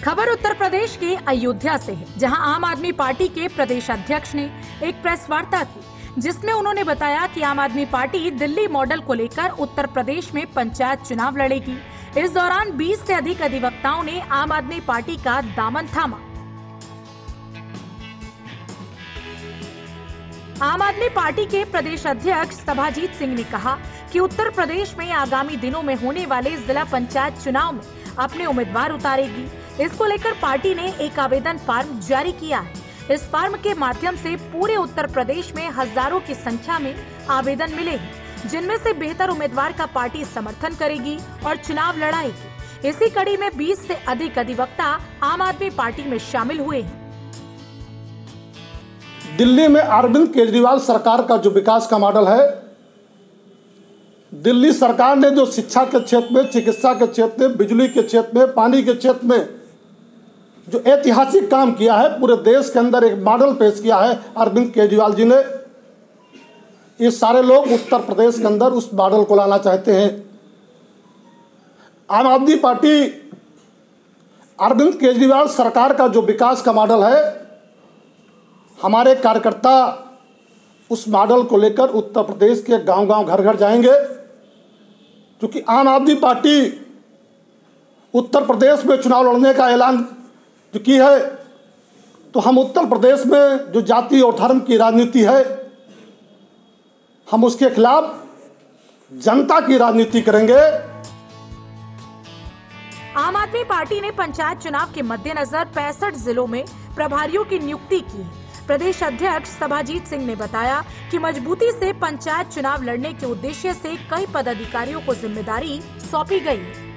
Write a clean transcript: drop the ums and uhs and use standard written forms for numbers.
खबर उत्तर प्रदेश के अयोध्या से है, जहां आम आदमी पार्टी के प्रदेश अध्यक्ष ने एक प्रेस वार्ता की, जिसमें उन्होंने बताया कि आम आदमी पार्टी दिल्ली मॉडल को लेकर उत्तर प्रदेश में पंचायत चुनाव लड़ेगी। इस दौरान 20 से अधिक अधिवक्ताओं ने आम आदमी पार्टी का दामन थामा। आम आदमी पार्टी के प्रदेश अध्यक्ष सभाजीत सिंह ने कहा कि उत्तर प्रदेश में आगामी दिनों में होने वाले जिला पंचायत चुनाव में अपने उम्मीदवार उतारेगी। इसको लेकर पार्टी ने एक आवेदन फार्म जारी किया है। इस फार्म के माध्यम से पूरे उत्तर प्रदेश में हजारों की संख्या में आवेदन मिले हैं, जिनमें से बेहतर उम्मीदवार का पार्टी समर्थन करेगी और चुनाव लड़ाएगी। इसी कड़ी में 20 से अधिक अधिवक्ता आम आदमी पार्टी में शामिल हुए हैं। दिल्ली में अरविंद केजरीवाल सरकार का जो विकास का मॉडल है, दिल्ली सरकार ने जो शिक्षा के क्षेत्र में, चिकित्सा के क्षेत्र में, बिजली के क्षेत्र में, पानी के क्षेत्र में जो ऐतिहासिक काम किया है, पूरे देश के अंदर एक मॉडल पेश किया है अरविंद केजरीवाल जी ने। ये सारे लोग उत्तर प्रदेश के अंदर उस मॉडल को लाना चाहते हैं। आम आदमी पार्टी अरविंद केजरीवाल सरकार का जो विकास का मॉडल है, हमारे कार्यकर्ता उस मॉडल को लेकर उत्तर प्रदेश के गांव-गांव, घर-घर जाएंगे, क्योंकि आम आदमी पार्टी उत्तर प्रदेश में चुनाव लड़ने का ऐलान जो की है, तो हम उत्तर प्रदेश में जो जाति और धर्म की राजनीति है, हम उसके खिलाफ जनता की राजनीति करेंगे। आम आदमी पार्टी ने पंचायत चुनाव के मद्देनजर 65 जिलों में प्रभारियों की नियुक्ति की है। प्रदेश अध्यक्ष सभाजीत सिंह ने बताया कि मजबूती से पंचायत चुनाव लड़ने के उद्देश्य से कई पदाधिकारियों को जिम्मेदारी सौंपी गई है।